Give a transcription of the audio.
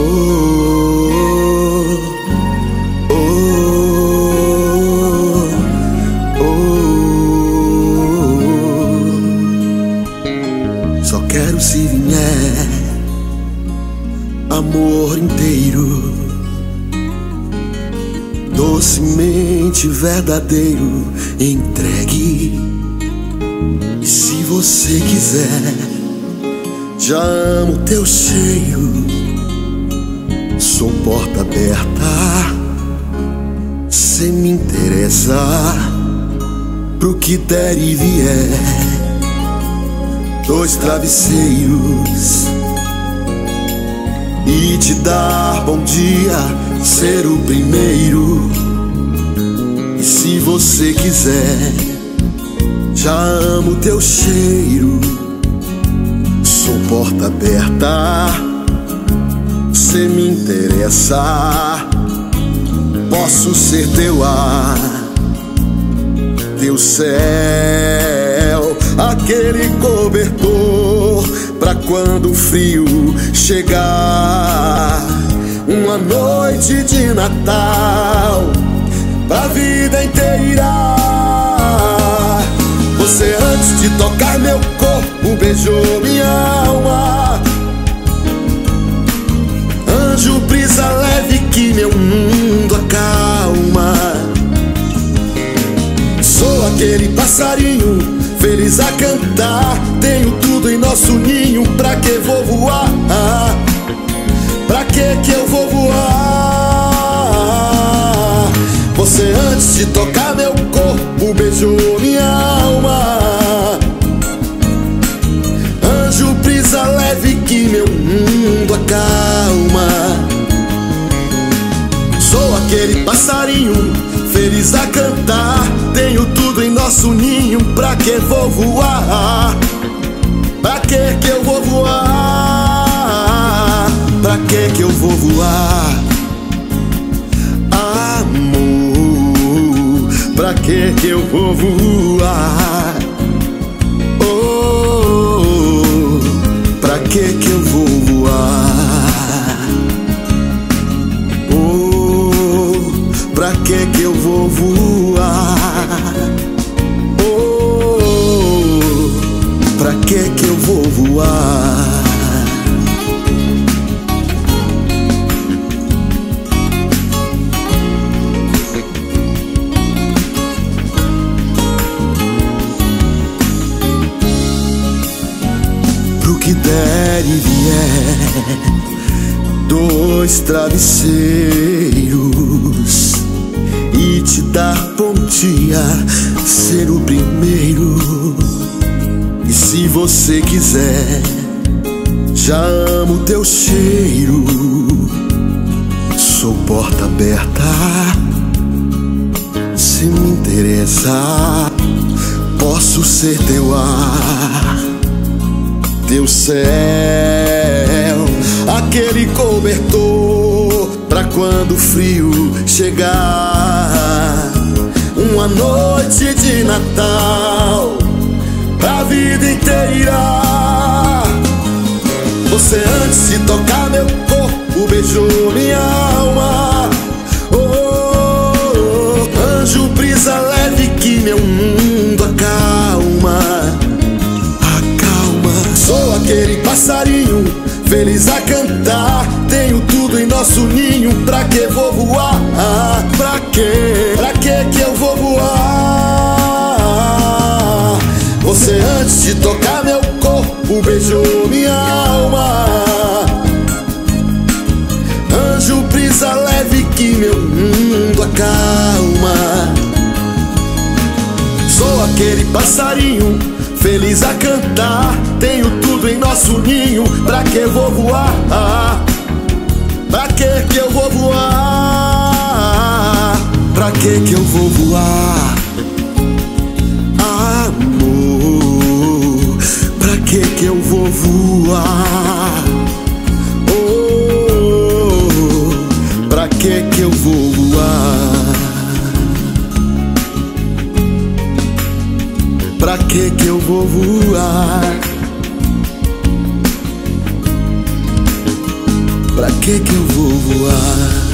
oh, oh, oh. Só quero se vier amor inteiro, docemente verdadeiro, entregue. E se você quiser, já amo teu cheiro. Sou porta aberta, cê me interessa pro que der e vier. Dois travesseiros e te dar bom dia, ser o primeiro. E se você quiser, já amo teu cheiro. Sou porta aberta, cê me interessa. Posso ser teu ar, teu céu, aquele cobertor pra quando o frio chegar. Uma noite de Natal pra vida inteira. Você antes de tocar meu corpo beijou minha alma. Anjo, brisa leve que meu mundo acalma. Sou aquele passarinho feliz a cantar. Tenho tudo em nosso ninho, pra que vou voar? Pra que eu vou voar? Você antes de tocar meu corpo beijou minha alma. Anjo, brisa leve que meu mundo acalma. Sou aquele passarinho feliz a cantar. Tenho tudo em nosso ninho, pra que vou voar? Pra que eu vou voar? Pra que eu vou voar? Amor, pra que eu vou voar? Oh, pra que eu vou voar? Oh, pra que eu vou voar? Oh, pra que eu vou voar? Pro que der e vier, dois travesseiros e te dar bom dia, ser o primeiro. E se você quiser, já amo teu cheiro. Sou porta aberta, se me interessa. Posso ser teu ar, teu céu, aquele cobertor pra quando o frio chegar. Uma noite de Natal pra vida inteira. Você antes de tocar meu corpo beijou minha alma. Oh, anjo, brisa leve que meu mundo acalma. Sou aquele passarinho feliz a cantar. Tenho tudo em nosso ninho, pra que vou voar? Pra que eu vou voar? Você antes de tocar meu corpo beijou minha alma. Anjo, brisa leve que meu mundo acalma. Sou aquele passarinho feliz a cantar. Tenho tudo em nosso ninho, pra que vou voar? Pra que eu vou voar? Pra que eu vou voar? Amor, pra que eu vou voar? Oh, pra que eu vou voar? Pra que eu vou voar? Pra que eu vou voar?